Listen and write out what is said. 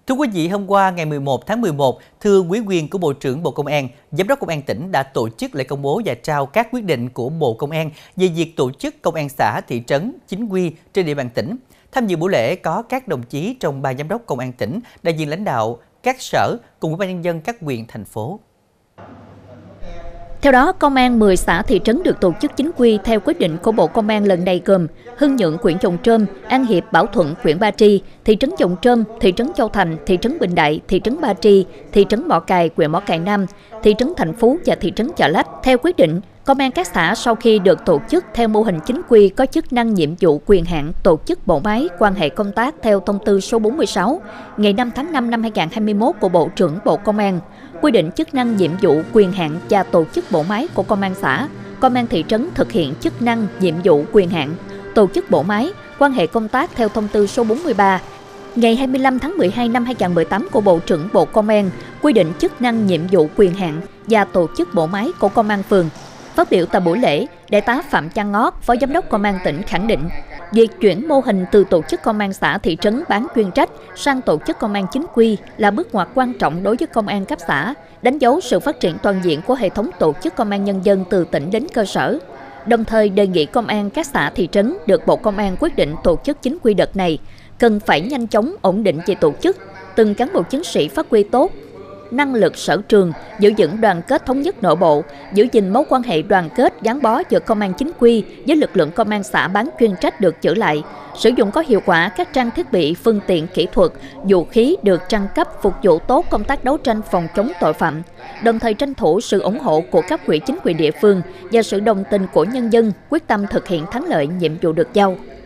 Thưa quý vị, hôm qua ngày 11 tháng 11, thưa quý quyền của Bộ trưởng Bộ Công an, Giám đốc Công an tỉnh đã tổ chức lễ công bố và trao các quyết định của Bộ Công an về việc tổ chức công an xã, thị trấn, chính quy trên địa bàn tỉnh. Tham dự buổi lễ có các đồng chí trong Ban Giám đốc Công an tỉnh, đại diện lãnh đạo các sở cùng Ủy ban nhân dân các huyện, thành phố. Theo đó, công an 10 xã thị trấn được tổ chức chính quy theo quyết định của Bộ Công an lần này gồm Hưng Nhượng, huyện Giồng Trôm, An Hiệp, Bảo Thuận, huyện Ba Tri, thị trấn Giồng Trôm, thị trấn Châu Thành, thị trấn Bình Đại, thị trấn Ba Tri, thị trấn Mỏ Cày, huyện Mỏ Cày Nam, thị trấn Thành Phú và thị trấn Chợ Lách. Theo quyết định, công an các xã sau khi được tổ chức theo mô hình chính quy có chức năng, nhiệm vụ, quyền hạn, tổ chức bộ máy, quan hệ công tác theo thông tư số 46 ngày 5 tháng 5 năm 2021 của Bộ trưởng Bộ Công an, quy định chức năng, nhiệm vụ, quyền hạn và tổ chức bộ máy của công an xã, công an thị trấn thực hiện chức năng, nhiệm vụ, quyền hạn, tổ chức bộ máy, quan hệ công tác theo thông tư số 43 ngày 25 tháng 12 năm 2018 của Bộ trưởng Bộ Công an, quy định chức năng, nhiệm vụ, quyền hạn và tổ chức bộ máy của công an phường. Phát biểu tại buổi lễ, Đại tá Phạm Văn Ngót, Phó Giám đốc Công an tỉnh khẳng định, việc chuyển mô hình từ tổ chức công an xã, thị trấn bán chuyên trách sang tổ chức công an chính quy là bước ngoặt quan trọng đối với công an cấp xã, đánh dấu sự phát triển toàn diện của hệ thống tổ chức công an nhân dân từ tỉnh đến cơ sở. Đồng thời đề nghị công an các xã, thị trấn được Bộ Công an quyết định tổ chức chính quy đợt này cần phải nhanh chóng, ổn định về tổ chức, từng cán bộ chiến sĩ phát huy tốt năng lực sở trường, giữ vững đoàn kết thống nhất nội bộ, giữ gìn mối quan hệ đoàn kết gắn bó giữa công an chính quy với lực lượng công an xã bán chuyên trách được giữ lại, sử dụng có hiệu quả các trang thiết bị, phương tiện kỹ thuật, vũ khí được trang cấp phục vụ tốt công tác đấu tranh phòng chống tội phạm, đồng thời tranh thủ sự ủng hộ của các quỹ chính quyền địa phương và sự đồng tình của nhân dân, quyết tâm thực hiện thắng lợi nhiệm vụ được giao.